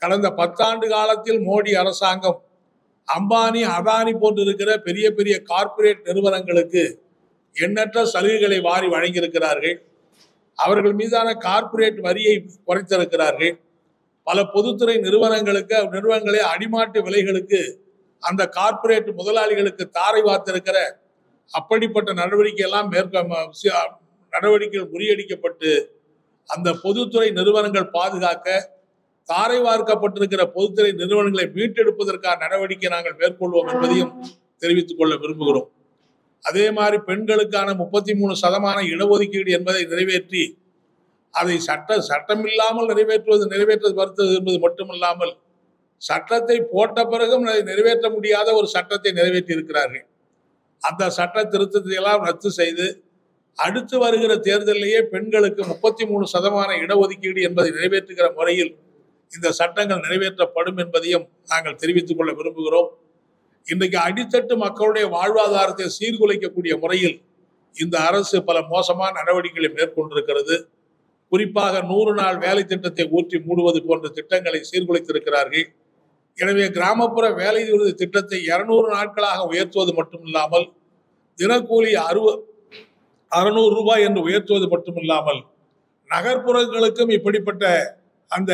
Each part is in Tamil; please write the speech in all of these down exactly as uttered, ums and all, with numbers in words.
கடந்த பத்தாண்டு காலத்தில் மோடி அரசாங்கம் அம்பானி அதானி போன்று இருக்கிற பெரிய பெரிய கார்ப்பரேட் நிறுவனங்களுக்கு எண்ணற்ற சலுகைகளை வாரி வழங்கியிருக்கிறார்கள். அவர்கள் மீதான கார்ப்பரேட் வரியை குறைத்திருக்கிறார்கள். பல பொதுத்துறை நிறுவனங்களுக்கு நிறுவனங்களை அடிமாட்டு விலைகளுக்கு அந்த கார்ப்பரேட் முதலாளிகளுக்கு தாரை வார்த்திருக்கிற அப்படிப்பட்ட நடவடிக்கை எல்லாம் மேற்க நடவடிக்கைகள் முறியடிக்கப்பட்டு அந்த பொதுத்துறை நிறுவனங்கள் பாதுகாக்க தாரை வார்க்கப்பட்டிருக்கிற பொதுத்துறை நிறுவனங்களை மீட்டெடுப்பதற்கான நடவடிக்கை நாங்கள் மேற்கொள்வோம் என்பதையும் தெரிவித்துக் கொள்ள விரும்புகிறோம். அதே மாதிரி பெண்களுக்கான முப்பத்தி மூணு சதமான இடஒதுக்கீடு என்பதை நிறைவேற்றி அதை சட்ட சட்டமில்லாமல் நிறைவேற்றுவது நிறைவேற்றுவது வருத்துவது என்பது மட்டுமல்லாமல் சட்டத்தை போட்ட பிறகும் அதை நிறைவேற்ற முடியாத ஒரு சட்டத்தை நிறைவேற்றி இருக்கிறார்கள். அந்த சட்ட திருத்தத்தை எல்லாம் ரத்து செய்து அடுத்து வருகிற தேர்தலிலேயே பெண்களுக்கு முப்பத்தி மூணு சதமான இடஒதுக்கீடு என்பதை நிறைவேற்றுகிற முறையில் இந்த சட்டங்கள் நிறைவேற்றப்படும் என்பதையும் நாங்கள் தெரிவித்துக் கொள்ள விரும்புகிறோம். இன்றைக்கு அடித்தட்டு மக்களுடைய வாழ்வாதாரத்தை சீர்குலைக்கக்கூடிய முறையில் இந்த அரசு பல மோசமான நடவடிக்கைகளை மேற்கொண்டிருக்கிறது. குறிப்பாக நூறு நாள் வேலை திட்டத்தை ஊற்றி மூடுவது போன்ற திட்டங்களை சீர்குலைத்திருக்கிறார்கள். எனவே கிராமப்புற வேலை உறுதி திட்டத்தை இருநூறு நாட்களாக உயர்த்துவது மட்டுமில்லாமல் தினக்கூலி அறுபது அறுநூறு ரூபாய் என்று உயர்த்துவது மட்டுமில்லாமல் நகர்ப்புறங்களுக்கும் இப்படிப்பட்ட அந்த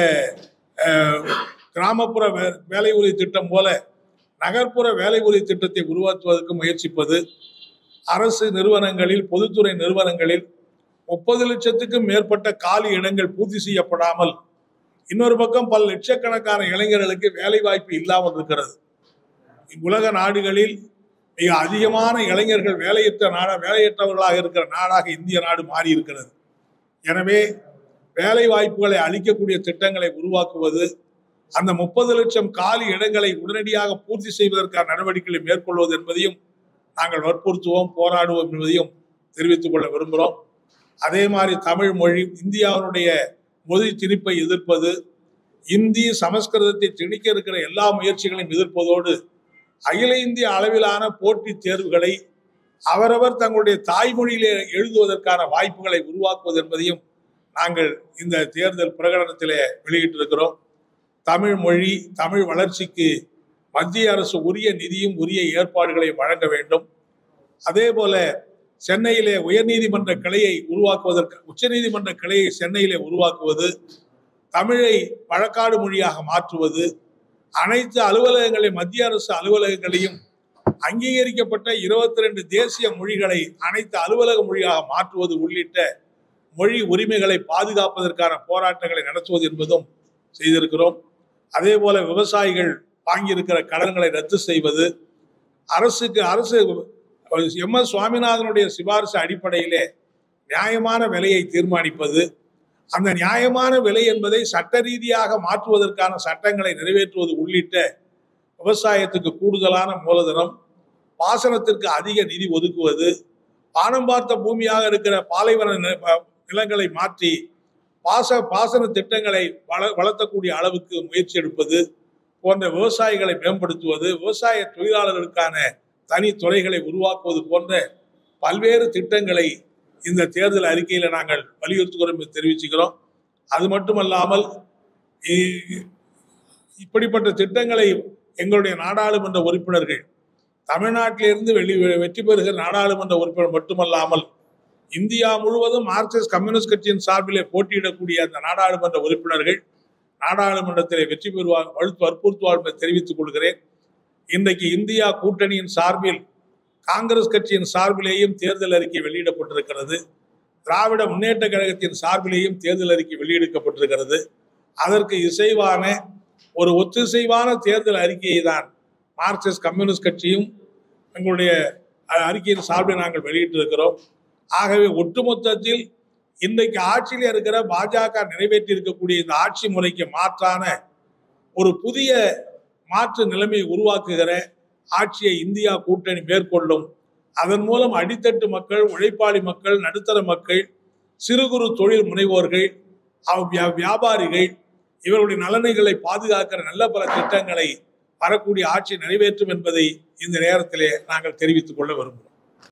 கிராமப்புற வேலை உறுதி திட்டம் போல நகர்ப்புற வேலை உறுதி திட்டத்தை உருவாக்குவதற்கு முயற்சிப்பது, அரசு நிறுவனங்களில் பொதுத்துறை நிறுவனங்களில் முப்பது லட்சத்துக்கும் மேற்பட்ட காலி இடங்கள் பூர்த்தி செய்யப்படாமல் இன்னொரு பக்கம் பல லட்சக்கணக்கான இளைஞர்களுக்கு வேலை வாய்ப்பு இல்லாமல் இருக்கிறது. உலக நாடுகளில் மிக அதிகமான இளைஞர்கள் வேலையற்ற நாடா வேலையற்றவர்களாக இருக்கிற நாடாக இந்திய நாடு மாறி இருக்கிறது. எனவே வேலை வாய்ப்புகளை அளிக்கக்கூடிய திட்டங்களை உருவாக்குவது, அந்த முப்பது லட்சம் காலி இடங்களை உடனடியாக பூர்த்தி செய்வதற்கான நடவடிக்கைகளை மேற்கொள்வது என்பதையும் நாங்கள் வற்புறுத்துவோம், போராடுவோம் என்பதையும் தெரிவித்துக் கொள்ள விரும்புகிறோம். அதே மாதிரி தமிழ் மொழி இந்தியாவுடைய மொழி திணிப்பை எதிர்ப்பது, இந்தி சமஸ்கிருதத்தை திணிக்க இருக்கிற எல்லா முயற்சிகளையும் எதிர்ப்பதோடு அகில இந்திய அளவிலான போட்டித் தேர்வுகளை அவரவர் தங்களுடைய தாய்மொழியிலே எழுதுவதற்கான வாய்ப்புகளை உருவாக்குவது என்பதையும் நாங்கள் இந்த தேர்தல் பிரகடனத்திலே வெளியிட்டிருக்கிறோம். தமிழ் மொழி தமிழ் வளர்ச்சிக்கு மத்திய அரசு உரிய நிதியும் உரிய ஏற்பாடுகளை வழங்க வேண்டும். அதே போல சென்னையிலே உயர்நீதிமன்ற கிளையை உருவாக்குவதற்கு உச்சநீதிமன்ற கிளையை சென்னையிலே உருவாக்குவது, தமிழை வழக்காடு மொழியாக மாற்றுவது, அனைத்து அலுவலகங்களையும் மத்திய அரசு அலுவலகங்களையும் அங்கீகரிக்கப்பட்ட இருபத்தி ரெண்டு தேசிய மொழிகளை அனைத்து அலுவலக மொழியாக மாற்றுவது உள்ளிட்ட மொழி உரிமைகளை பாதுகாப்பதற்கான போராட்டங்களை நடத்துவது என்பதும் செய்திருக்கிறோம். அதே போல விவசாயிகள் வாங்கியிருக்கிற கடன்களை ரத்து செய்வது, அரசுக்கு அரசு எம் எஸ் சுவாமிநாதனுடைய சிபாரிசு அடிப்படையிலே நியாயமான விலையை தீர்மானிப்பது, அந்த நியாயமான விலை என்பதை சட்ட ரீதியாக மாற்றுவதற்கான சட்டங்களை நிறைவேற்றுவது உள்ளிட்ட விவசாயத்துக்கு கூடுதலான மூலதனம், பாசனத்திற்கு அதிக நிதி ஒதுக்குவது, பானம் பார்த்த பூமியாக இருக்கிற பாலைவன நிலங்களை மாற்றி பாச பாசன திட்டங்களை வள வளர்த்தக்கூடிய அளவுக்கு முயற்சி எடுப்பது போன்ற விவசாயிகளை மேம்படுத்துவது, விவசாய தொழிலாளர்களுக்கான தனி துறைகளை உருவாக்குவது போன்ற பல்வேறு திட்டங்களை இந்த தேர்தல் அறிக்கையில நாங்கள் வலியுறுத்துகிறோம் தெரிவிச்சுக்கிறோம். அது மட்டுமல்லாமல் இப்படிப்பட்ட திட்டங்களை எங்களுடைய நாடாளுமன்ற உறுப்பினர்கள் தமிழ்நாட்டிலிருந்து வெளி வெற்றி பெறுகிற நாடாளுமன்ற உறுப்பினர் மட்டுமல்லாமல் இந்தியா முழுவதும் மார்க்சிஸ்ட் கம்யூனிஸ்ட் கட்சியின் சார்பிலே போட்டியிடக்கூடிய அந்த நாடாளுமன்ற உறுப்பினர்கள் நாடாளுமன்றத்திலே வெற்றி பெறுவார் வலுத்து வற்புறுத்துவார் என்பதை தெரிவித்துக் கொள்கிறேன். இன்றைக்கு இந்தியா கூட்டணியின் சார்பில் காங்கிரஸ் கட்சியின் சார்பிலேயும் தேர்தல் அறிக்கை வெளியிடப்பட்டிருக்கிறது. திராவிட முன்னேற்ற கழகத்தின் சார்பிலேயும் தேர்தல் அறிக்கை வெளியிடப்பட்டிருக்கிறது. அதற்கு இசைவான ஒரு ஒத்திசைவான தேர்தல் அறிக்கையை தான் மார்க்சிஸ்ட் கம்யூனிஸ்ட் கட்சியும் எங்களுடைய அறிக்கையின் சார்பில் நாங்கள் வெளியிட்டிருக்கிறோம். ஆகவே ஒட்டுமொத்தத்தில் இன்றைக்கு ஆட்சியில் இருக்கிற பாஜக நிறைவேற்றி இருக்கக்கூடிய இந்த ஆட்சி முறைக்கு மாற்றான ஒரு புதிய மாற்று நிலைமையை உருவாக்குகிற ஆட்சியை இந்தியா கூட்டணி மேற்கொள்ளும். அதன் மூலம் அடித்தட்டு மக்கள், உழைப்பாளி மக்கள், நடுத்தர மக்கள், சிறு குறு தொழில் முனைவோர்கள், வியாபாரிகள் இவருடைய நலன்களை பாதுகாக்கிற நல்ல பல திட்டங்களை வரக்கூடிய ஆட்சி நிறைவேற்றும் என்பதை இந்த நேரத்திலே நாங்கள் தெரிவித்துக் கொள்ள விரும்புகிறோம்.